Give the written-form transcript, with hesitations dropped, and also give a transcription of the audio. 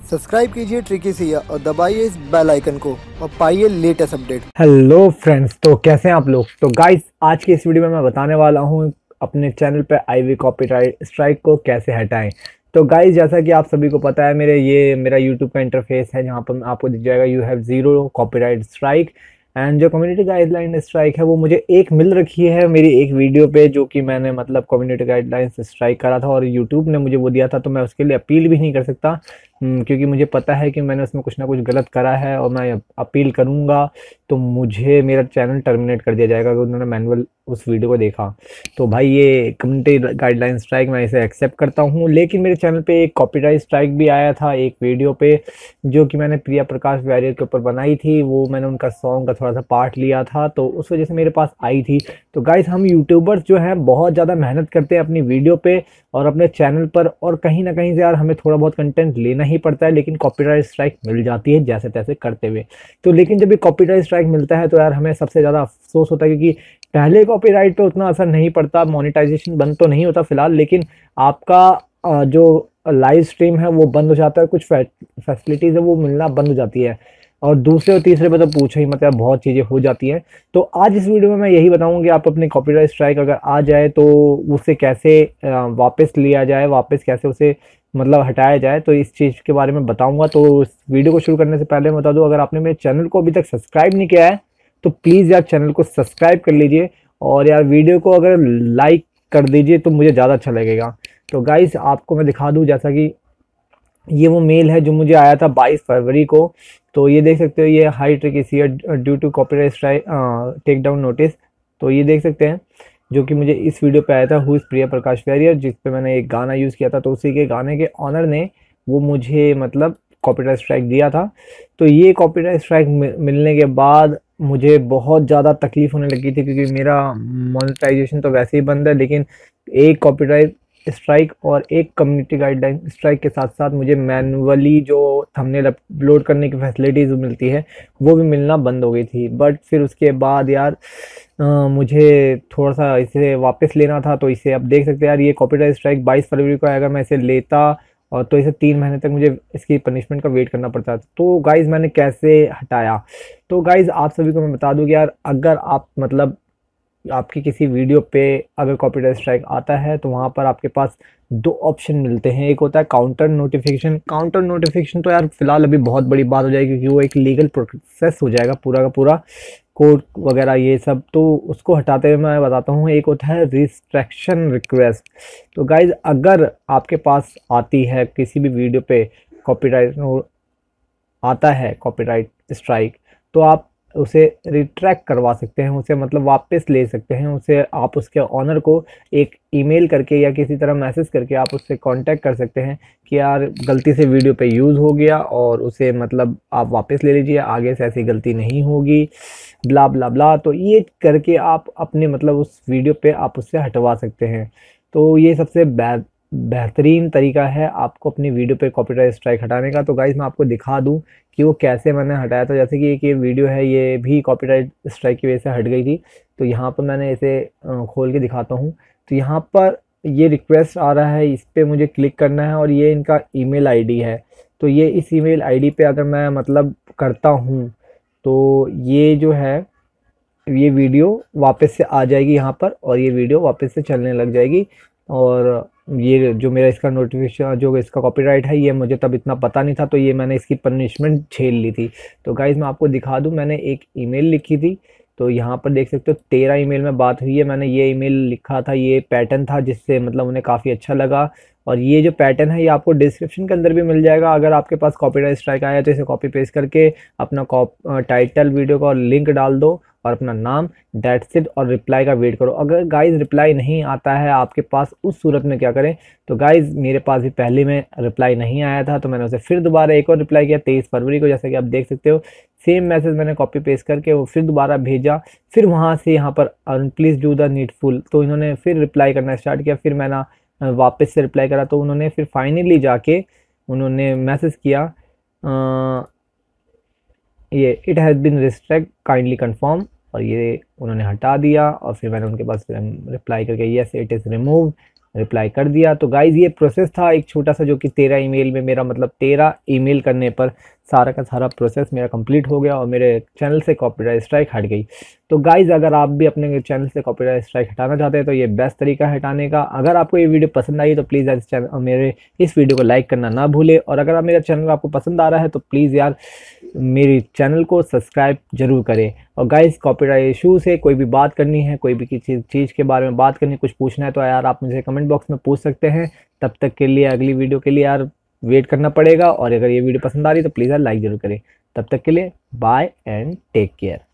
Subscribe कीजिए tricky Siya और दबाइए इस बेल आइकन को और पाइए लेटेस्ट अपडेट। हेलो फ्रेंड्स, तो कैसे हैं आप लोग। तो गाइस, आज की इस वीडियो में मैं बताने वाला हूं अपने चैनल पे आई हुई कॉपीराइट स्ट्राइक को कैसे हटाएं। तो गाइस, जैसा कि आप सभी को पता है, मेरा यूट्यूब का इंटरफेस है जहां पर आपको दिख जाएगा you have zero copyright strike. And जो कम्युनिटी गाइडलाइन स्ट्राइक है वो मुझे एक मिल रखी है मेरी एक वीडियो पे, जो कि मैंने मतलब कम्युनिटी गाइडलाइन स्ट्राइक करा था और यूट्यूब ने मुझे वो दिया था, तो मैं उसके लिए अपील भी नहीं कर सकता क्योंकि मुझे पता है कि मैंने उसमें कुछ ना कुछ गलत करा है और मैं अपील करूंगा तो मुझे मेरा चैनल टर्मिनेट कर दिया जाएगा अगर उन्होंने मैनुअल उस वीडियो को देखा। तो भाई, ये कम्युनिटी गाइडलाइन स्ट्राइक मैं इसे एक्सेप्ट करता हूँ, लेकिन मेरे चैनल पे एक कॉपीराइट स्ट्राइक भी आया था एक वीडियो पे, जो कि मैंने प्रिया प्रकाश वारियर के ऊपर बनाई थी। वो मैंने उनका सॉन्ग का थोड़ा सा पार्ट लिया था, तो उस वजह से मेरे पास आई थी। तो गाइस, हम यूट्यूबर्स जो हैं बहुत ज़्यादा मेहनत करते हैं अपनी वीडियो पे और अपने चैनल पर, और कहीं ना कहीं से यार हमें थोड़ा बहुत कंटेंट लेना ही पड़ता है, लेकिन कॉपीराइट स्ट्राइक मिल जाती है जैसे तैसे करते हुए। तो लेकिन जब ये कॉपीराइट स्ट्राइक मिलता है तो यार हमें सबसे ज़्यादा अफसोस होता है, क्योंकि पहले कॉपीराइट पे उतना असर नहीं पड़ता, मोनेटाइजेशन बंद तो नहीं होता फिलहाल, लेकिन आपका जो लाइव स्ट्रीम है वो बंद हो जाता है, कुछ फैसिलिटीज़ है वो मिलना बंद हो जाती है, और दूसरे और तीसरे पे तो पूछो ही मत यार, बहुत चीज़ें हो जाती हैं। तो आज इस वीडियो में मैं यही बताऊंगा कि आप अपने कॉपीराइट स्ट्राइक अगर आ जाए तो उसे कैसे वापस लिया जाए, वापस कैसे उसे मतलब हटाया जाए, तो इस चीज़ के बारे में बताऊंगा। तो इस वीडियो को शुरू करने से पहले मैं बता दूं, अगर आपने मेरे चैनल को अभी तक सब्सक्राइब नहीं किया है तो प्लीज़ यार चैनल को सब्सक्राइब कर लीजिए, और यार वीडियो को अगर लाइक कर दीजिए तो मुझे ज़्यादा अच्छा लगेगा। तो गाइस, आपको मैं दिखा दूं, जैसा कि ये वो मेल है जो मुझे आया था 22 फरवरी को। तो ये देख सकते हो, ये हाई ट्रिक is due to copyright strike take down notice. तो ये देख सकते हैं, जो कि मुझे इस वीडियो पे आया था, हु इज़ प्रिया प्रकाश वारियर, जिस पे मैंने एक गाना यूज़ किया था। तो उसी के गाने के ऑनर ने वो मुझे मतलब कॉपीराइट स्ट्राइक दिया था। तो ये कॉपीराइट स्ट्राइक मिलने के बाद मुझे बहुत ज़्यादा तकलीफ होने लगी थी, क्योंकि मेरा मोनेटाइजेशन तो वैसे ही बंद है, लेकिन एक कॉपीराइट स्ट्राइक और एक कम्युनिटी गाइडलाइन स्ट्राइक के साथ साथ मुझे मैनुअली जो थंबनेल अपलोड करने की फैसिलिटीज़ मिलती है वो भी मिलना बंद हो गई थी। बट फिर उसके बाद यार मुझे थोड़ा सा इसे वापस लेना था। तो इसे आप देख सकते हैं यार, ये कॉपीराइट स्ट्राइक 22 फरवरी को है। अगर मैं इसे लेता और तो इसे 3 महीने तक मुझे इसकी पनिशमेंट का वेट करना पड़ता। तो गाइज़, मैंने कैसे हटाया। तो गाइज़, आप सभी को मैं बता दूं कि यार अगर आप मतलब आपकी किसी वीडियो पे अगर कॉपीराइट स्ट्राइक आता है तो वहाँ पर आपके पास दो ऑप्शन मिलते हैं। एक होता है काउंटर नोटिफिकेशन। काउंटर नोटिफिकेशन तो यार फिलहाल अभी बहुत बड़ी बात हो जाएगी, क्योंकि वो एक लीगल प्रोसेस हो जाएगा पूरा का पूरा, कोर्ट वगैरह ये सब। तो उसको हटाते हुए मैं बताता हूँ, एक होता है रिस्ट्रक्शन रिक्वेस्ट। तो गाइज, अगर आपके पास आती है किसी भी वीडियो पे कॉपीराइट आता है कॉपीराइट स्ट्राइक, तो आप उसे रिट्रैक्ट करवा सकते हैं, उसे मतलब वापस ले सकते हैं उसे। आप उसके ऑनर को एक ईमेल करके या किसी तरह मैसेज करके आप उससे कांटेक्ट कर सकते हैं कि यार गलती से वीडियो पे यूज़ हो गया और उसे मतलब आप वापस ले लीजिए, आगे से ऐसी गलती नहीं होगी, ब्ला ब्ला ब्ला। तो ये करके आप अपने मतलब उस वीडियो पे आप उससे हटवा सकते हैं। तो ये सबसे बेहतरीन तरीका है आपको अपनी वीडियो पे कॉपीराइट स्ट्राइक हटाने का। तो गाइज, मैं आपको दिखा दूं कि वो कैसे मैंने हटाया था। जैसे कि एक ये वीडियो है, ये भी कॉपीराइट स्ट्राइक की वजह से हट गई थी। तो यहाँ पर मैंने इसे खोल के दिखाता हूँ। तो यहाँ पर ये रिक्वेस्ट आ रहा है, इस पर मुझे क्लिक करना है और ये इनका ईमेल आईडी है। तो ये इस ईमेल आईडी पे अगर मैं मतलब करता हूँ तो ये जो है, ये वीडियो वापस से आ जाएगी यहाँ पर, और ये वीडियो वापस से चलने लग जाएगी। और ये जो मेरा इसका नोटिफिकेशन जो इसका कॉपीराइट है, ये मुझे तब इतना पता नहीं था, तो ये मैंने इसकी पनिशमेंट झेल ली थी। तो गाइज़, मैं आपको दिखा दूँ, मैंने एक ईमेल लिखी थी। तो यहाँ पर देख सकते हो 13 ईमेल में बात हुई है। मैंने ये ईमेल लिखा था, ये पैटर्न था जिससे मतलब उन्हें काफ़ी अच्छा लगा। और ये जो पैटर्न है ये आपको डिस्क्रिप्शन के अंदर भी मिल जाएगा। अगर आपके पास कॉपीराइट स्ट्राइक आया तो इसे कॉपी पेस्ट करके अपना टाइटल वीडियो का लिंक डाल दो और अपना नाम, दैट्स इट, और रिप्लाई का वेट करो। अगर गाइज रिप्लाई नहीं आता है आपके पास, उस सूरत में क्या करें। तो गाइज, मेरे पास भी पहले में रिप्लाई नहीं आया था, तो मैंने उसे फिर दोबारा एक और रिप्लाई किया 23 फरवरी को, जैसे कि आप देख सकते हो। सेम मैसेज मैंने कॉपी पेस्ट करके वो फिर दोबारा भेजा। फिर वहाँ से यहाँ पर प्लीज़ डू द नीडफुल, तो इन्होंने फिर रिप्लाई करना स्टार्ट किया। फिर मैंने वापस से रिप्लाई करा, तो उन्होंने फिर फाइनली जाके उन्होंने मैसेज किया, ये it has been restrict kindly confirm, और ये उन्होंने हटा दिया। और फिर मैंने उनके पास फिर रिप्लाई करके yes it is remove, reply कर दिया। तो गाइज़ ये प्रोसेस था एक छोटा सा, जो कि 13 ईमेल में मेरा, मतलब 13 ईमेल करने पर सारा का सारा प्रोसेस मेरा कंप्लीट हो गया और मेरे चैनल से कॉपीराइट स्ट्राइक हट गई। तो गाइज़ अगर आप भी अपने चैनल से कॉपीराइट स्ट्राइक हटाना चाहते हैं तो ये बेस्ट तरीका है हटाने का। अगर आपको ये वीडियो पसंद आई तो प्लीज़ इस चैनल मेरे इस वीडियो को लाइक करना ना भूले, और अगर आप मेरा चैनल आपको पसंद आ रहा है तो प्लीज़ यार मेरे चैनल को सब्सक्राइब जरूर करें। और गाइज़ कॉपीराइट इशू से कोई भी बात करनी है, कोई भी किसी चीज़ के बारे में बात करनी है, कुछ पूछना है तो यार आप मुझे कमेंट बॉक्स में पूछ सकते हैं। तब तक के लिए अगली वीडियो के लिए यार वेट करना पड़ेगा, और अगर ये वीडियो पसंद आ रही है तो प्लीज़ यार लाइक जरूर करें। तब तक के लिए बाय एंड टेक केयर।